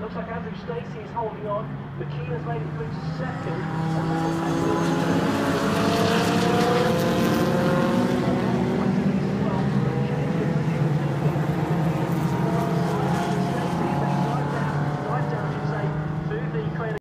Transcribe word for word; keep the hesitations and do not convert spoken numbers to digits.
Looks like Andrew Stacey is holding on. McKeon has made it through to second.